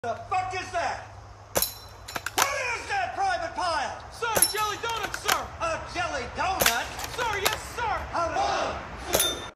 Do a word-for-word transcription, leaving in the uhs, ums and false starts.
The fuck is that? What is that, Private Pile? Sir, jelly donuts, sir! A jelly donut?